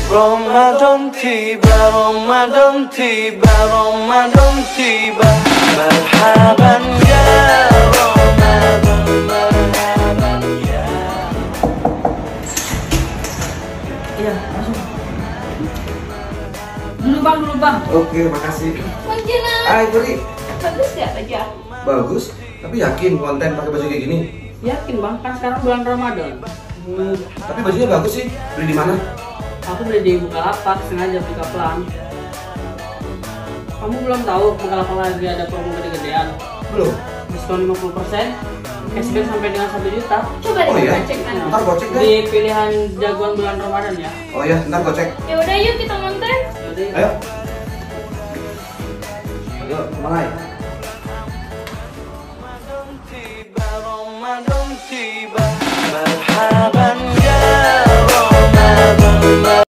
Ramadan tiba, Ramadan tiba, Ramadan tiba. Marhaban ya Ramadan, marhaban ya. Iya, masuk. Dulu bang. Oke, makasih. Kunjungan. Hai, Puri. Bagus gak baju aku? Bagus, tapi yakin konten pakai baju kayak gini? Yakin bang, kan sekarang bulan Ramadan. Tapi bajunya bagus sih. Beli di mana? Aku beli di Bukalapak, sengaja beli kaplan. Kamu belum tahu Bukalapak lagi ada promo gede-gedean. Belum. Diskon 50%, cashback sampai dengan 1 juta. Coba deh Oh iya? kita cek mana. Ntar gue cek deh. Di pilihan jagoan bulan Ramadan ya. Oh iya, ntar gue cek. Ya udah yuk kita ngonten. Jadi, Ayo. Ayo, kemana ya? Ramadan tiba, Ramadan tiba. Marhaban ya Ramadan.